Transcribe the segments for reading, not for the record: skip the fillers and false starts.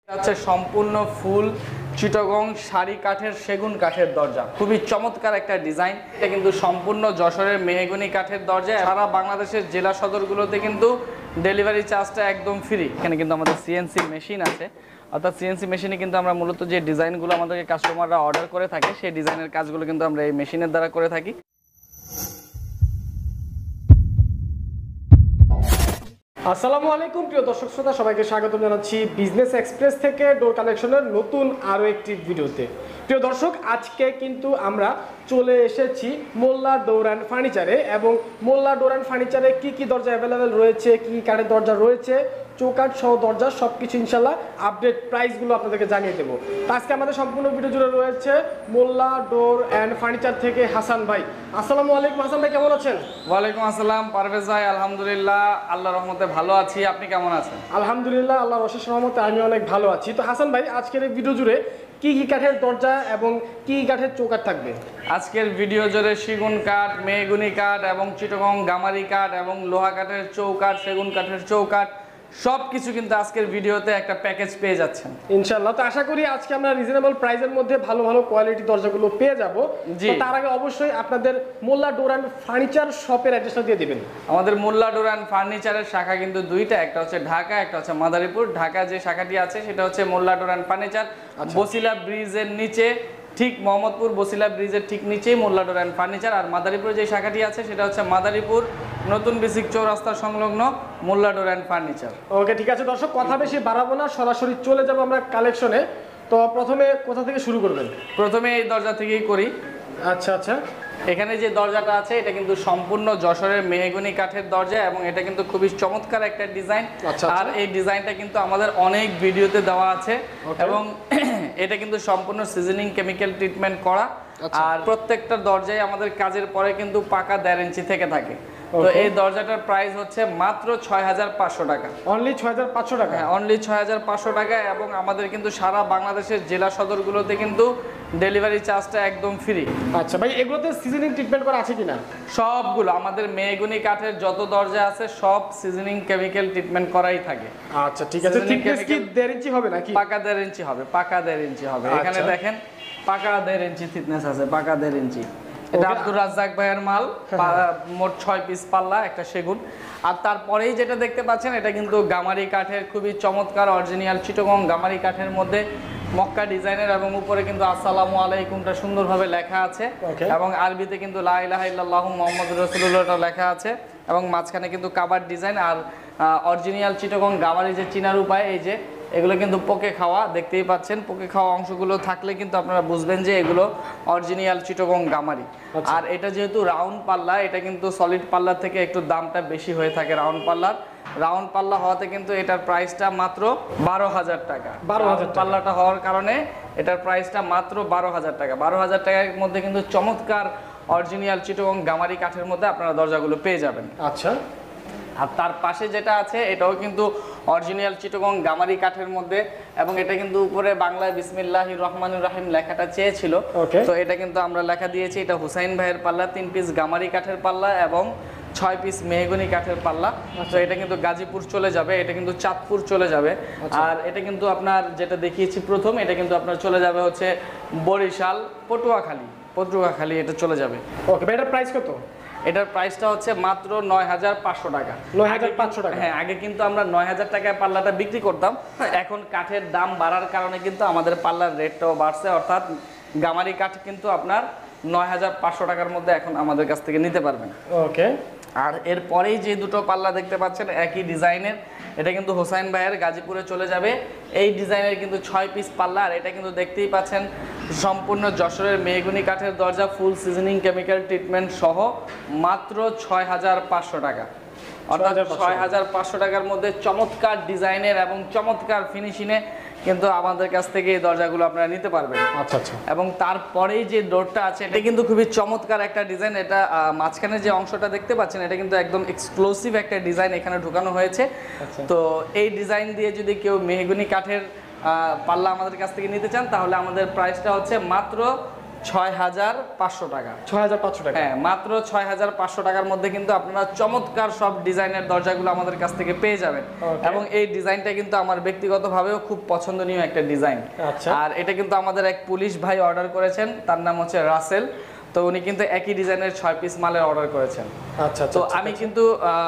আছে সম্পূর্ণ ফুল চিটাগং শাড়ি কাঠের সেগুন কাঠের দরজা, খুবই চমৎকার একটা ডিজাইন। এটা কিন্তু সম্পূর্ণ যশোরের মেহগনি কাঠের দরজা। সারা বাংলাদেশের জেলা সদরগুলোতে কিন্তু ডেলিভারি চার্জটা একদম ফ্রি। এখানে কিন্তু আমাদের সিএনসি মেশিন আছে, অর্থাৎ সিএনসি মেশিনে কিন্তু আমরা মূলত যে ডিজাইনগুলো আমাদেরকে কাস্টমাররা অর্ডার করে থাকে সেই ডিজাইনের কাজগুলো কিন্তু আমরা এই মেশিনের দ্বারা করে থাকি। আসসালামু আলাইকুম প্রিয় দর্শক শ্রোতা, সবাইকে স্বাগত জানাচ্ছি বিজনেস এক্সপ্রেস থেকে ডোর কালেকশনের নতুন আরও একটি ভিডিওতে। প্রিয় দর্শক, আজকে কিন্তু আমরা চলে এসেছি মোল্লা ডোর অ্যান্ড ফার্নিচারে, এবং মোল্লা ডোর অ্যান্ড ফার্নিচারে কী কী দরজা অ্যাভেলেবেল রয়েছে, কী কাঠের দরজা রয়েছে, চৌকাঠ সহ দরজা সব কিছু ইনশাল্লাহ আপডেট প্রাইসগুলো আপনাদেরকে জানিয়ে দেবো। আজকে আমাদের সম্পূর্ণ ভিডিও জুড়ে রয়েছে মোল্লা ডোর অ্যান্ড ফার্নিচার থেকে হাসান ভাই। আসসালামু আলাইকুম হাসান ভাই, কেমন আছেন? ওয়ালাইকুম আসসালাম পারভেজ ভাই, আলহামদুলিল্লাহ আল্লাহর রহমতে ভালো আছি। আপনি কেমন আছেন? আলহামদুলিল্লাহ আল্লাহর অশেষ রহমতে আমি অনেক ভালো আছি। তো হাসান ভাই, আজকের এই ভিডিও জুড়ে কি কি কাঠের দরজা এবং কি কাঠের চৌকাঠ থাকবে? আজকের ভিডিও জুড়ে সেগুন কাঠ, মেহগনি কাঠ এবং চিটাগং গামারি কাঠ এবং লোহা কাঠের চৌকাঠ, সেগুন কাঠের চৌকাঠ সব কিছু কিন্তু আজকের ভিডিওতে একটা প্যাকেজ পেয়ে যাচ্ছেন ইনশাআল্লাহ। তো আশা করি আজকে আমরা রিজনেবল প্রাইসের মধ্যে ভালো ভালো কোয়ালিটি দরজাগুলো পেয়ে যাব। তো তার আগে অবশ্যই আপনাদের মোল্লা ডোর অ্যান্ড ফার্নিচার শপের অ্যাড্রেসটা দিয়ে দিবেন। আমাদের মোল্লা ডোর অ্যান্ড ফার্নিচারের শাখা কিন্তু দুইটা, একটা হচ্ছে ঢাকা, একটা হচ্ছে মাদারীপুর। ঢাকা যে শাখাটি আছে সেটা হচ্ছে Molla door and furniture, Basila ব্রিজের নিচে, ঠিক মোহাম্মদপুর বসিলা ব্রিজের ঠিক নিচেই মোল্লা ডোর অ্যান্ড ফার্নিচার। আর মাদারীপুরে যে শাখাটি আছে সেটা হচ্ছে মাদারীপুর নতুন বেসিক চৌরাস্তা সংলগ্ন মোল্লা ডোর অ্যান্ড ফার্নিচার। ওকে, ঠিক আছে দর্শক, কথা বেশি বাড়াবো না, সরাসরি চলে যাবো আমরা কালেকশনে। তো প্রথমে কোথা থেকে শুরু করবেন? প্রথমে এই দরজা থেকেই করি। আচ্ছা আচ্ছা, এখানে যে দরজাটা আছে এটা কিন্তু সম্পূর্ণ যশোরের মেহগনি কাঠের দরজা এবং এটা কিন্তু খুবই চমৎকার একটা ডিজাইন। আর এই ডিজাইনটা কিন্তু আমাদের অনেক ভিডিওতে দেওয়া আছে এবং এটা কিন্তু সম্পূর্ণ সিজনিং কেমিক্যাল ট্রিটমেন্ট করা। আর প্রত্যেকটা দরজায় আমাদের কাজের পরে কিন্তু পাকা 1.5 ইঞ্চি থেকে থাকে। তো এই দরজাটার প্রাইস হচ্ছে মাত্র 6500 টাকা। অনলি 6500 টাকা? হ্যাঁ, অনলি 6500 টাকা। এবং আমাদের কিন্তু সারা বাংলাদেশের জেলা সদরগুলোতে কিন্তু ডেলিভারি চার্জটা একদম ফ্রি। আচ্ছা ভাই, এগুলোতে সিজনিং ট্রিটমেন্ট করা আছে কিনা? সবগুলো আমাদের মেহগনি কাঠের যত দরজা আছে সব সিজনিং কেমিক্যাল ট্রিটমেন্ট করাই থাকে। আচ্ছা ঠিক আছে। থিকনেস কি 1.5 ইঞ্চি হবে নাকি? পাকা 1.5 ইঞ্চি হবে, পাকা 1.5 ইঞ্চি হবে। এখানে দেখেন পাকা 1.5 ইঞ্চি থিকনেস আছে, পাকা 1.5 ইঞ্চি। এটা আব্দুর রাজ্জাক ভাইয়ের মাল, মোট 6 পিস পাল্লা, একটা সেগুন। আর তারপরেই যেটা দেখতে পাচ্ছেন এটা কিন্তু গামারি কাঠের, খুবই চমৎকার অরিজিনাল চিটাগং গামারি কাঠের মধ্যে মক্কা ডিজাইনের, এবং উপরে কিন্তু আসসালামু আলাইকুমটা সুন্দরভাবে লেখা আছে এবং আরবিতে কিন্তু লা ইলাহা ইল্লাল্লাহু মুহাম্মাদুর রাসূলুল্লাহটা লেখা আছে এবং মাঝখানে কিন্তু কাবার ডিজাইন। আর অরিজিনাল চিটাগং গামারি যে চিনার উপায়, এই যে এগুলো কিন্তু পোকে খাওয়া, দেখতেই পাচ্ছেন পোকে খাওয়া অংশগুলো থাকলে কিন্তু আপনারা বুঝবেন যে এগুলো অরিজিনাল চিটাগং গামারি। আর এটা যেহেতু রাউন্ড পাল্লা, এটা কিন্তু সলিড পাল্লার থেকে একটু দামটা বেশি হয়ে থাকে রাউন্ড পাল্লার। রাউন্ড পাল্লা হওয়াতে কিন্তু এটার প্রাইসটা মাত্র 12000 টাকা। 12000 পাল্লাটা হওয়ার কারণে এটার প্রাইসটা মাত্র 12000 টাকা। 12000 টাকার মধ্যে কিন্তু চমৎকার অরিজিনাল চিটাগং গামারি কাঠের মধ্যে আপনারা দরজাগুলো পেয়ে যাবেন। আচ্ছা, আর তার পাশে যেটা আছে এটাও কিন্তু অরিজিনাল চিটাগং গামারি কাঠের মধ্যে, এবং এটা কিন্তু উপরে বাংলায় বিসমিল্লাহির রহমানির রহিম লেখাটা চেয়েছিল, তো এটা কিন্তু আমরা লেখা দিয়েছি। এটা হুসাইন ভাইয়ের পাল্লা, 3 পিস গামারি কাঠের পাল্লা এবং 6 পিস মেহগনি কাঠের পাল্লা। তো এটা কিন্তু গাজীপুর চলে যাবে, এটা কিন্তু চাঁদপুর চলে যাবে। আর এটা কিন্তু আপনার যেটা দেখিয়েছি প্রথম, এটা কিন্তু আপনার চলে যাবে হচ্ছে বরিশাল, পটুয়াখালী এটা চলে যাবে। ওকে ভাই, এটার প্রাইস কত? এটার প্রাইসটা হচ্ছে মাত্র 9500 টাকা। 9500 টাকা? হ্যাঁ, আগে কিন্তু আমরা 9000 টাকায় পাল্লাটা বিক্রি করতাম। এখন কাঠের দাম বাড়ার কারণে কিন্তু আমাদের পাল্লার রেটটাও বাড়ছে, অর্থাৎ গামারি কাঠ কিন্তু আপনার 9500 টাকার মধ্যে এখন আমাদের কাছ থেকে নিতে পারবেন। ওকে। আর এরপরেই যে দুটো পাল্লা দেখতে পাচ্ছেন একই ডিজাইনের, এটা কিন্তু হোসাইন ভাইয়ের গাজীপুরে চলে যাবে। এই ডিজাইনের কিন্তু 6 পিস পাল্লা। আর এটা কিন্তু দেখতেই পাচ্ছেন সম্পূর্ণ যশোরের মেহগনি কাঠের দরজা, ফুল সিজনিং কেমিক্যাল ট্রিটমেন্ট সহ মাত্র 6500 টাকা। অর্থাৎ 6500 টাকার মধ্যে চমৎকার ডিজাইনের এবং চমৎকার ফিনিশিংয়ে কিন্তু আমাদের কাছ থেকে এই দরজাগুলো আপনারা নিতে পারবেন। আচ্ছা আচ্ছা। এবং তারপরেই যে ডোরটা আছে এটা কিন্তু খুবই চমৎকার একটা ডিজাইন। এটা মাঝখানে যে অংশটা দেখতে পাচ্ছেন এটা কিন্তু একদম এক্সক্লুসিভ একটা ডিজাইন এখানে ঢুকানো হয়েছে। তো এই ডিজাইন দিয়ে যদি কেউ মেহগনি কাঠের পাল্লা আমাদের কাছ থেকে নিতে চান তাহলে আমাদের প্রাইসটা হচ্ছে মাত্র 6,500 টাকা। 6,500 টাকা, হ্যাঁ, মাত্র 6,500 টাকার মধ্যে কিন্তু আপনারা চমৎকার সব ডিজাইনের দরজাগুলো আমাদের কাছ থেকে পেয়ে যাবেন। এবং এই ডিজাইনটা কিন্তু আমার ব্যক্তিগতভাবেও খুব পছন্দনীয় একটা ডিজাইন। আর এটা কিন্তু আমাদের এক পুলিশ ভাই অর্ডার করেছেন, তার নাম হচ্ছে রাসেল। তো উনি কিন্তু একই ডিজাইনের 6 পিস মালের অর্ডার করেছেন। আচ্ছা, তো আমি কিন্তু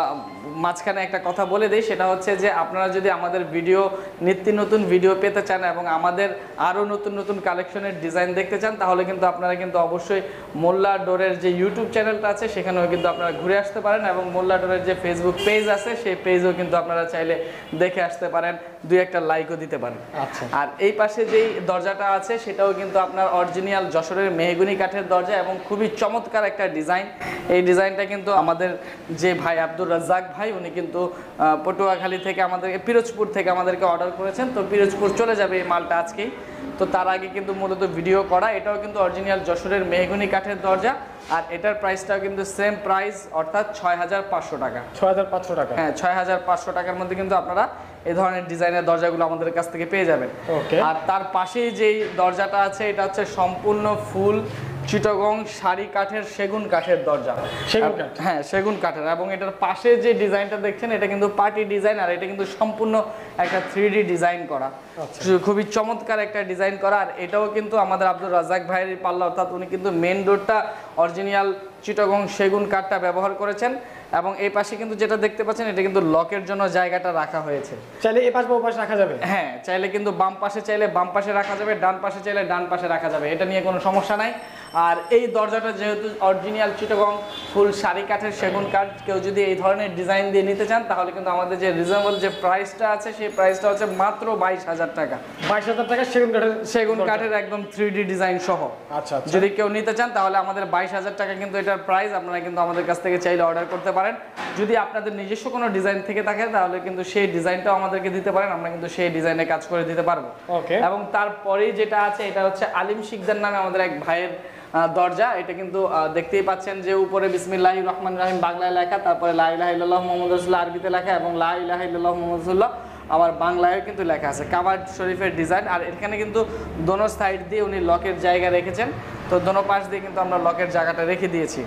মাঝখানে একটা কথা বলে দিই, সেটা হচ্ছে যে আপনারা যদি আমাদের ভিডিও নিত্য নতুন ভিডিও পেতে চান এবং আমাদের আরও নতুন নতুন কালেকশনের ডিজাইন দেখতে চান, তাহলে কিন্তু আপনারা কিন্তু অবশ্যই মোল্লা ডোরের যে ইউটিউব চ্যানেলটা আছে সেখানেও কিন্তু আপনারা ঘুরে আসতে পারেন, এবং মোল্লা ডোরের যে ফেসবুক পেজ আছে সেই পেজও কিন্তু আপনারা চাইলে দেখে আসতে পারেন, 2-1টা লাইকও দিতে পারেন। আচ্ছা, আর এই পাশে যেই দরজাটা আছে সেটাও কিন্তু আপনার অরিজিনাল যশোরের মেহগুনি কাঠের দরজা এবং খুবই চমৎকার একটা ডিজাইন। এই ডিজাইনটা কিন্তু আমাদের যে ভাই আব্দুর রাজ্জাক ভাই, উনি কিন্তু পটুয়াখালী থেকে আমাদেরকে, পিরোজপুর থেকে আমাদেরকে অর্ডার করেছেন। তো পিরোজপুর চলে যাবে এই মালটা আজকেই। তো তার আগে কিন্তু মূলত ভিডিও করা। এটাও কিন্তু অরিজিনাল যশোরের মেহগুনি কাঠের দরজা, আর এটার প্রাইসটাও কিন্তু সেম প্রাইস, অর্থাৎ 6,500 টাকা। 6,500 টাকা, হ্যাঁ, 6,500 টাকার মধ্যে কিন্তু আপনারা এই ধরনের ডিজাইনের দরজাগুলো আমাদের কাছ থেকে পেয়ে যাবেন। আর তার পাশেই যেই দরজাটা আছে এটা হচ্ছে সম্পূর্ণ ফুল চিটাগং শাড়ি কাঠের সেগুন কাঠের দরজা। সেগুন কাঠ, হ্যাঁ, সেগুন কাঠের। এবং এটার পাশে যে ডিজাইনটা দেখছেন এটা কিন্তু পার্টি ডিজাইন, আর এটা কিন্তু সম্পূর্ণ একটা 3D ডিজাইন করা, খুবই চমৎকার একটা ডিজাইন করা। আর এটাও কিন্তু আমাদের আব্দুর রাজ্জাক ভাইয়ের পাল্লা, অর্থাৎ উনি কিন্তু মেন ডোরটা অরিজিনাল চিটাগং সেগুন কাঠটা ব্যবহার করেছেন। এবং এই পাশে কিন্তু যেটা দেখতে পাচ্ছেন এটা কিন্তু লকের জন্য জায়গাটা রাখা হয়েছে। চাইলে এই পাশ বা ওই পাশে রাখা যাবে। হ্যাঁ, চাইলে কিন্তু বাম পাশে চাইলে বাম পাশে রাখা যাবে, ডান পাশে চাইলে ডান পাশে রাখা যাবে, এটা নিয়ে কোনো সমস্যা নাই। আর এই দরজাটা যেহেতু অরিজিনাল চিটাগং ফুল শাড়ি কাঠের সেগুন কাঠ, কেউ যদি এই ধরনের ডিজাইন দিয়ে নিতে চান তাহলে কিন্তু আমাদের যে রিজনেবল যে প্রাইসটা আছে সেই প্রাইসটা হচ্ছে মাত্র 22,000 টাকা। 22,000 টাকা সেগুন কাঠের একদম 3D ডিজাইন সহ। আচ্ছা, যদি কেউ নিতে চান তাহলে আমাদের 22,000 টাকা কিন্তু এটার প্রাইস। আপনারা কিন্তু আমাদের কাছ থেকে চাইলে অর্ডার করতে পারেন। যদি আপনাদের নিজস্ব কোনো ডিজাইন থেকে থাকে তাহলে কিন্তু সেই ডিজাইনটাও আমাদেরকে দিতে পারেন, আমরা কিন্তু সেই ডিজাইনে কাজ করে দিতে পারবো। এবং তারপরেই যেটা আছে এটা হচ্ছে আলিম শিকদার নামে আমাদের এক ভাইয়ের দরজা। এটা কিন্তু দেখতেই পাচ্ছেন যে উপরে বিসমিল্লাহির রহমানির রহিম বাংলায় লেখা, তারপরে লা ইলাহা ইল্লাল্লাহু মুহাম্মাদুর রাসূলুল্লাহ আরবিতে লেখা, এবং লা ইলাহা ইল্লাল্লাহু মুহাম্মাদুর রাসূলুল্লাহ আমার বাংলায়ও কিন্তু লেখা আছে, কাবাড শরীফের ডিজাইন। আর এখানে কিন্তু দোনো সাইড দিয়ে উনি লকের জায়গা রেখেছেন, তো দোনো পাশ দিয়ে কিন্তু আমরা লকের জায়গাটা রেখে দিয়েছি।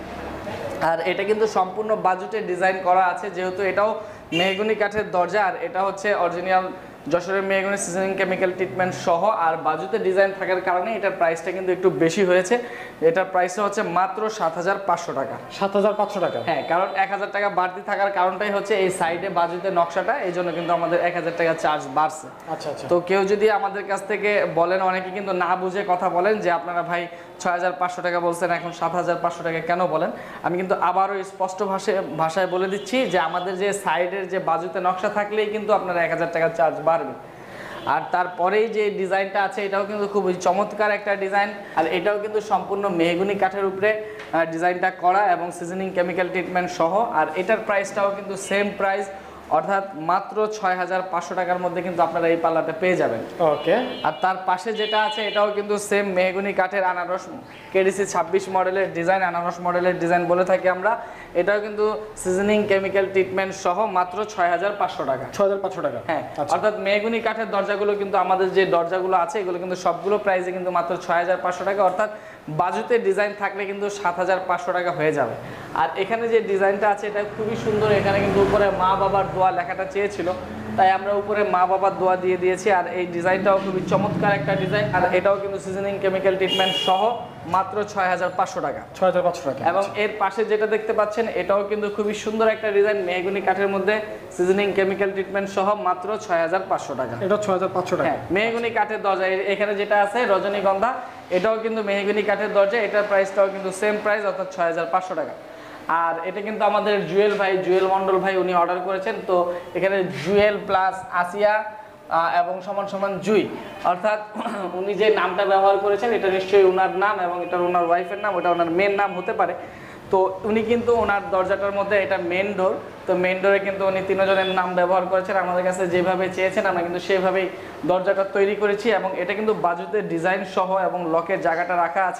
আর এটা কিন্তু সম্পূর্ণ বাজেটে ডিজাইন করা আছে, যেহেতু এটাও মেহগুনি কাঠের দরজা, আর এটা হচ্ছে অরিজিনাল যশোরের মেহগুনি সিজনিং কেমিক্যাল ট্রিটমেন্ট সহ। আর বাজুতে ডিজাইন থাকার কারণে এটার প্রাইসটা কিন্তু একটু বেশি হয়েছে। এটার প্রাইসটা হচ্ছে মাত্র 7,500 টাকা। 7,500 টাকা, হ্যাঁ, কারণ 1,000 টাকা বাড়তি থাকার কারণটাই হচ্ছে এই সাইডে বাজুতে নকশাটা, এই জন্য কিন্তু আমাদের 1,000 টাকা চার্জ বাড়ছে। আচ্ছা, তো কেউ যদি আমাদের কাছ থেকে বলেন, অনেকে কিন্তু না বুঝে কথা বলেন যে আপনারা ভাই 6,500 টাকা বলছেন, এখন 7,500 টাকা কেন বলেন। আমি কিন্তু আবারও স্পষ্ট ভাষায় বলে দিচ্ছি যে আমাদের যে সাইডের যে বাজুতে নকশা থাকলেই কিন্তু আপনারা 1,000 টাকা চার্জ বাড়বে। আর তারপরেই যে ডিজাইনটা আছে এটাও কিন্তু খুব চমৎকার একটা ডিজাইন, আর এটাও কিন্তু সম্পূর্ণ মেহগুনি কাঠের উপরে ডিজাইনটা করা এবং সিজনিং কেমিক্যাল ট্রিটমেন্ট সহ। আর এটার প্রাইসটাও কিন্তু সেম প্রাইস, অর্থাৎ মাত্র 6,500 টাকার মধ্যে কিন্তু আপনারা এই পাল্লাটা পেয়ে যাবেন। আর তার পাশে যেটা আছে এটাও কিন্তু সেম মেহগুনি কাঠের আনারস কেডিসি 26 মডেলের ডিজাইন, আনারস মডেলের ডিজাইন বলে থাকি আমরা। এটাও কিন্তু সিজনিং কেমিক্যাল ট্রিটমেন্ট সহ মাত্র 6,500 টাকা। 6,500 টাকা, হ্যাঁ। অর্থাৎ মেহগুনি কাঠের দরজাগুলো কিন্তু আমাদের যে দরজাগুলো আছে এগুলো কিন্তু সবগুলো প্রাইসে কিন্তু মাত্র 6,500 টাকা, অর্থাৎ বাজুতে ডিজাইন থাকলে কিন্তু 7,500 টাকা হয়ে যাবে। আর এখানে যে ডিজাইনটা আছে এটা খুবই সুন্দর। এখানে কিন্তু উপরে মা বাবার দোয়া লেখাটা চেয়েছিল, তাই আমরা উপরে মা বাবার দোয়া দিয়ে দিয়েছি। আর এই ডিজাইনটাও খুবই চমৎকার একটা ডিজাইন, আর এটাও কিন্তু সিজনিং কেমিক্যাল ট্রিটমেন্ট সহ মাত্র 6,500 টাকা। 6,500 টাকা। এবং এর পাশে যেটা দেখতে পাচ্ছেন এটাও কিন্তু খুবই সুন্দর একটা ডিজাইন, মেহগুনি কাঠের মধ্যে সিজনিং কেমিক্যাল ট্রিটমেন্ট সহ মাত্র 6,500 টাকা। এটা 6,500 টাকা। হ্যাঁ, মেহগুনি কাঠের দরজা। এখানে যেটা আছে রজনীগন্ধা, এটাও কিন্তু মেহগুনি কাঠের দরজা, এটার প্রাইসটাও কিন্তু সেম প্রাইস, অর্থাৎ 6,500 টাকা। আর এটা কিন্তু আমাদের জুয়েল ভাই, জুয়েল মন্ডল ভাই উনি অর্ডার করেছেন। তো এখানে জুয়েল প্লাস আসিয়া এবং সমান সমান জুই, অর্থাৎ উনি যে নামটা ব্যবহার করেছেন এটা নিশ্চয়ই ওনার নাম, এবং এটা ওনার ওয়াইফের নাম, ওটা ওনার মেন নাম হতে পারে। তো উনি কিন্তু ওনার দরজাটার মধ্যে এটা মেন ডোর, তো মেন ডোরে কিন্তু উনি তিনজনের নাম ব্যবহার করেছেন। আমাদের কাছে যেভাবে চেয়েছেন আমরা কিন্তু সেভাবেই দরজাটা তৈরি করেছি, এবং এটা কিন্তু বাজুতে ডিজাইন সহ এবং লকের জায়গাটা রাখা আছে।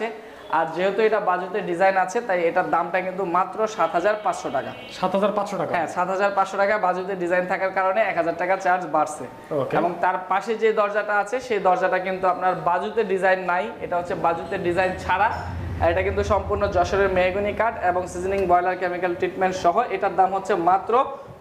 আর যেহেতু এটা বাজুতে ডিজাইন আছে তাই এটার দামটা কিন্তু মাত্র 7,500 টাকা। 7,500 টাকা? হ্যাঁ, 7,500 টাকা। বাজুতে ডিজাইন থাকার কারণে 1,000 টাকা চার্জ বাড়ছে। এবং তার পাশে যে দরজাটা আছে সেই দরজাটা কিন্তু আপনার বাজুতে ডিজাইন নাই, এটা হচ্ছে বাজুতে ডিজাইন ছাড়া। এটা কিন্তু সম্পূর্ণ যশোরের মেহগনি কাঠ এবং সিজনিং বয়লার কেমিক্যাল ট্রিটমেন্ট সহ। এটার দাম হচ্ছে মাত্র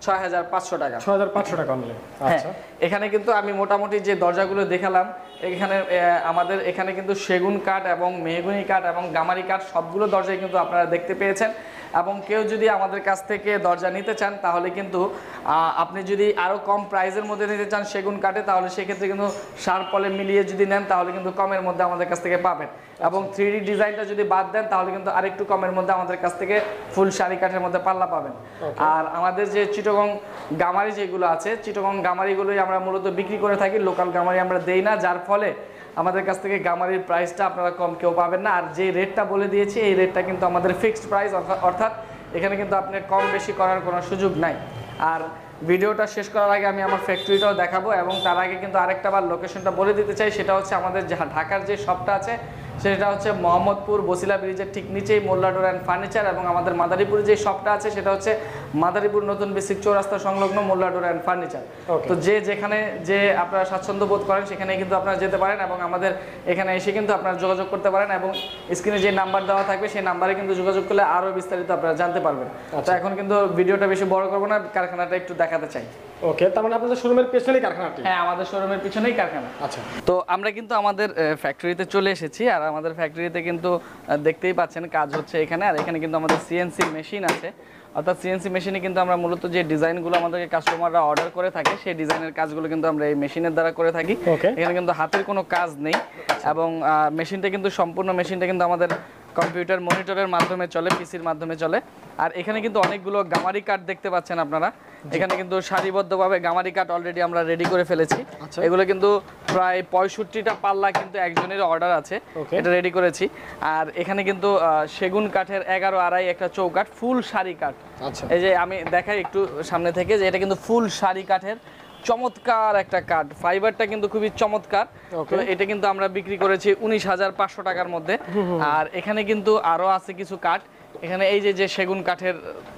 6,500 টাকা। 6,500 টাকা অনলি। আচ্ছা, এখানে কিন্তু আমি মোটামুটি যে দরজাগুলো দেখালাম, এখানে আমাদের এখানে কিন্তু সেগুন কাঠ এবং মেহগনি কাঠ এবং গামারি কাঠ সবগুলো দরজাই কিন্তু আপনারা দেখতে পেয়েছেন। এবং কেউ যদি আমাদের কাছ থেকে দরজা নিতে চান তাহলে কিন্তু আপনি যদি আরও কম প্রাইসের মধ্যে নিতে চান সেগুন কাঠে, তাহলে সেক্ষেত্রে কিন্তু সার পলে মিলিয়ে যদি নেন তাহলে কিন্তু কমের মধ্যে আমাদের কাছ থেকে পাবেন। এবং 3D ডিজাইনটা যদি বাদ দেন তাহলে কিন্তু আরেকটু কমের মধ্যে আমাদের কাছ থেকে ফুল শাড়ি কাঠের মধ্যে পাল্লা পাবেন। আর আমাদের যে চিটাগং গামারি যেগুলো আছে, চিটাগং গামারিগুলোই আমরা মূলত বিক্রি করে থাকি, লোকাল গামারি আমরা দেই না, যার ফলে আমাদের কাছ থেকে গামারির প্রাইসটা আপনারা কম কেউ পাবেন না। আর যে রেটটা বলে দিয়েছি এই রেটটা কিন্তু আমাদের ফিক্সড প্রাইস, অর্থাৎ এখানে কিন্তু আপনি কম বেশি করার কোনো সুযোগ নাই। আর ভিডিওটা শেষ করার আগে আমি আমার ফ্যাক্টরিটাও দেখাবো, এবং তার আগে কিন্তু আরেকটা বার লোকেশনটা বলে দিতে চাই। সেটা হচ্ছে আমাদের ঢাকার যে শপটা আছে সেটা হচ্ছে মোহাম্মদপুর বসিলা ব্রিজের ঠিক নিচেই মোল্লা ডোর অ্যান্ড ফার্নিচার, এবং আমাদের মাদারীপুরে যে শপটা আছে সেটা হচ্ছে মাদারীপুর নতুন বেসিক চৌরাস্তা সংলগ্ন মোল্লা ডোর অ্যান্ড ফার্নিচার। তো যেখানে যে আপনারা স্বাচ্ছন্দ্য বোধ করেন সেখানে কিন্তু আপনারা যেতে পারেন, এবং আমাদের এখানে এসে কিন্তু আপনারা যোগাযোগ করতে পারেন, এবং স্ক্রিনে যে নাম্বার দেওয়া থাকবে সেই নাম্বারে কিন্তু যোগাযোগ করলে আরও বিস্তারিত আপনারা জানতে পারবেন। তো এখন কিন্তু ভিডিওটা বেশি বড় করবো না, কারখানাটা একটু দেখাতে চাই। ওকে, তার মানে আপনাদের শোরুমের পিছনেই কারখানাটি? হ্যাঁ, আমাদের শোরুমের পিছনেই কারখানা। আচ্ছা, তো আমরা কিন্তু আমাদের ফ্যাক্টরিতে চলে এসেছি, আর আমাদের ফ্যাক্টরিতে কিন্তু দেখতেই পাচ্ছেন কাজ হচ্ছে এখানে। আর এখানে কিন্তু আমাদের সিএনসি মেশিন আছে, অর্থাৎ সিএনসি মেশিনে কিন্তু আমরা মূলত যে ডিজাইনগুলো আমাদেরকে কাস্টমাররা অর্ডার করে থাকে সেই ডিজাইনের কাজগুলো কিন্তু আমরা এই মেশিনের দ্বারা করে থাকি। এখানে কিন্তু হাতের কোনো কাজ নেই, এবং মেশিনটা কিন্তু সম্পূর্ণ মেশিনটা কিন্তু আমাদের কম্পিউটার মনিটরের মাধ্যমে চলে, পিসির মাধ্যমে চলে। আর এখানে কিন্তু অনেকগুলো গামারি কাঠ দেখতে পাচ্ছেন আপনারা। এখানে কিন্তু সারিবদ্ধভাবে গামারি কাঠ অলরেডি আমরা রেডি করে ফেলেছি। এগুলো কিন্তু প্রায় 65টা পাল্লা কিন্তু একজনের অর্ডার আছে, এটা রেডি করেছি। আর এখানে কিন্তু সেগুন কাঠের 11 আড়াই একটা চৌকাঠ, ফুল শাড়ি কাঠ। এই যে আমি দেখাই একটু সামনে থেকে যে এটা কিন্তু ফুল শাড়ি কাঠের চমৎকার একটা কাঠ, ফাইবারটা কিন্তু খুবই চমৎকার। তো এটা কিন্তু আমরা বিক্রি করেছি 19,500 টাকার মধ্যে। আর এখানে কিন্তু আরো আছে কিছু কাঠ। এখানে এই যে সেগুন কাঠের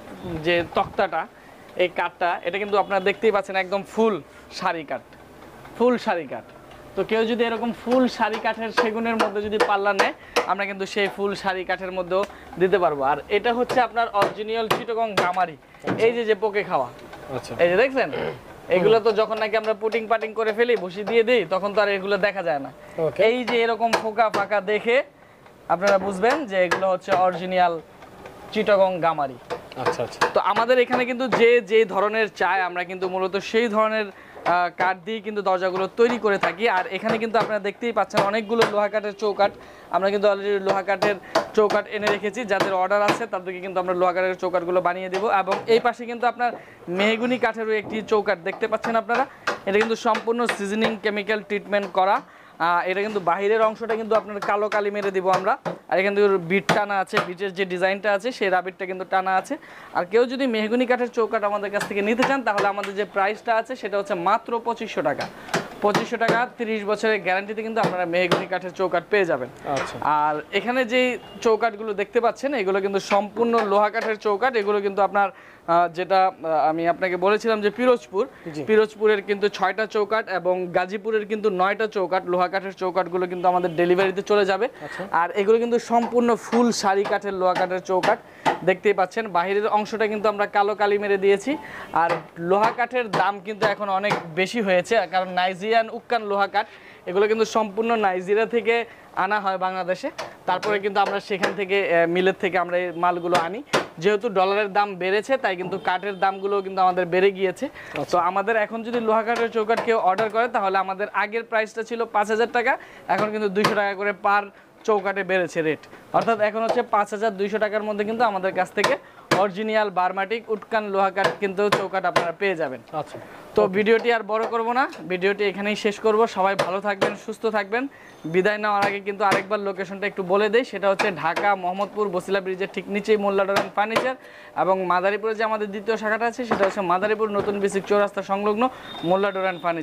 যে তক্তাটা, এই কাঠটা এটা কিন্তু আপনারা দেখতেই পাচ্ছেন একদম ফুল শাড়ি কাঠ, ফুল শাড়ি কাঠ। তো কেউ যদি এরকম ফুল শাড়ি কাঠের সেগুনের মধ্যে যদি পাল্লা নেয়, আমরা কিন্তু সেই ফুল শাড়ি কাঠের মধ্যেও দিতে পারবো। আর এটা হচ্ছে আপনার অরিজিনাল চিটাগং গামারি, এই যে পোকে খাওয়া, এই যে দেখছেন, এগুলো তো যখন নাকি আমরা পুটিং পাটিং করে ফেলি, বসি দিয়ে দিই, তখন তো আর এগুলো দেখা যায় না। এই যে এরকম ফোকা ফাঁকা দেখে আপনারা বুঝবেন যে এগুলো হচ্ছে অরিজিনাল চিটাগং গামারি। আচ্ছা আচ্ছা। তো আমাদের এখানে কিন্তু যে ধরনের চাই আমরা কিন্তু মূলত সেই ধরনের কাঠ দিয়ে কিন্তু দরজাগুলো তৈরি করে থাকি। আর এখানে কিন্তু আপনারা দেখতেই পাচ্ছেন অনেকগুলো লোহা কাঠের চৌকাঠ, আমরা কিন্তু অলরেডি লোহা কাঠের চৌকাঠ এনে রেখেছি, যাদের অর্ডার আছে তাদেরকে কিন্তু আমরা লোহা কাঠের চৌকাঠগুলো বানিয়ে দেবো। এবং এই পাশে কিন্তু আপনার মেহগুনি কাঠেরও একটি চৌকাঠ দেখতে পাচ্ছেন আপনারা, এটা কিন্তু সম্পূর্ণ সিজনিং কেমিক্যাল ট্রিটমেন্ট করা। এটা কিন্তু বাহিরের অংশটা কিন্তু আপনার কালো কালি মেরে দিব আমরা। আর এখানে বিট টানা আছে, বিটের যে ডিজাইনটা আছে সেই রাবিটটা কিন্তু টানা আছে। আর কেউ যদি মেহগুনি কাঠের চৌকাঠ আমাদের কাছ থেকে নিতে চান তাহলে আমাদের যে প্রাইসটা আছে সেটা হচ্ছে মাত্র 2500 টাকা। 2500 টাকা 30 বছরের গ্যারান্টিতে কিন্তু আপনারা মেহগুনি কাঠের চৌকাঠ পেয়ে যাবেন। আর এখানে যে চৌকাঠগুলো দেখতে পাচ্ছেন এগুলো কিন্তু সম্পূর্ণ লোহা কাঠের চৌকাঠ। এগুলো কিন্তু আপনার যেটা আমি আপনাকে বলেছিলাম যে পিরোজপুরের কিন্তু 6টা চৌকাঠ এবং গাজীপুরের কিন্তু 9টা চৌকাঠ, লোহা কাঠের চৌকাঠগুলো কিন্তু আমাদের ডেলিভারিতে চলে যাবে। আর এগুলো কিন্তু সম্পূর্ণ ফুল শাড়ি কাঠের লোহা কাঠের চৌকাঠ দেখতেই পাচ্ছেন। বাহিরের অংশটা কিন্তু আমরা কালো কালি মেরে দিয়েছি। আর লোহা কাঠের দাম কিন্তু এখন অনেক বেশি হয়েছে, কারণ নাইজেরিয়ান উক্কান লোহা কাঠ এগুলো কিন্তু সম্পূর্ণ নাইজেরিয়া থেকে আনা হয় বাংলাদেশে, তারপরে কিন্তু আমরা সেখান থেকে মিলের থেকে আমরা এই মালগুলো আনি। যেহেতু ডলারের দাম বেড়েছে তাই কিন্তু কাঠের দামগুলো কিন্তু আমাদের বেড়ে গিয়েছে। তো আমাদের এখন যদি লোহা কাঠের চৌকাঠ কেউ অর্ডার করে তাহলে আমাদের আগের প্রাইসটা ছিল 5000 টাকা, এখন কিন্তু 200 টাকা করে পার চৌকাঠে বেড়েছে রেট, অর্থাৎ এখন হচ্ছে 5200 টাকার মধ্যে কিন্তু আমাদের কাছ থেকে অরিজিনাল বার্মাটিক উটকান লোহা কাঠ কিন্তু চৌকাঠ আপনারা পেয়ে যাবেন। আচ্ছা, তো ভিডিওটি আর বড় করব না, ভিডিওটি এখানেই শেষ করব। সবাই ভালো থাকবেন, সুস্থ থাকবেন। বিদায় নেওয়ার আগে কিন্তু আরেকবার লোকেশনটা একটু বলে দেই, সেটা হচ্ছে ঢাকা মোহাম্মদপুর বসিলা ব্রিজের ঠিক নিচেই মোল্লা ডোর অ্যান্ড ফার্নিচার, এবং মাদারীপুরে যে আমাদের দ্বিতীয় শাখাটা আছে সেটা হচ্ছে মাদারীপুর নতুন বেসিক চৌরাস্তা সংলগ্ন মোল্লা ডোর অ্যান্ড ফার্নিচার।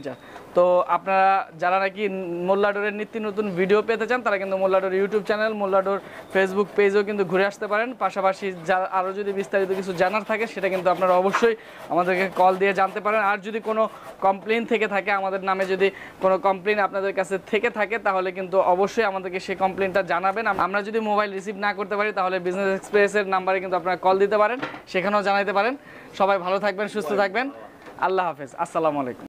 তো আপনারা যারা নাকি মোল্লা ডোরের নিত্য নতুন ভিডিও পেতে চান তারা কিন্তু Molla door YouTube channel, Molla door Facebook পেজও কিন্তু ঘুরে আসতে পারেন। পাশাপাশি আরও যদি বিস্তারিত কিছু জানার থাকে সেটা কিন্তু আপনারা অবশ্যই আমাদেরকে কল দিয়ে জানতে পারেন। আর যদি কোনো কমপ্লেন থেকে থাকে, আমাদের নামে যদি কোনো কমপ্লেন আপনাদের কাছে থেকে থাকে, তাহলে কিন্তু অবশ্যই আমাদেরকে সেই কমপ্লেনটা জানাবেন। আমরা যদি মোবাইল রিসিভ না করতে পারি তাহলে বিজনেস এক্সপ্রেসের নাম্বারে কিন্তু আপনারা কল দিতে পারেন, সেখানেও জানাইতে পারেন। সবাই ভালো থাকবেন, সুস্থ থাকবেন। আল্লাহ হাফেজ, আসসালামু আলাইকুম।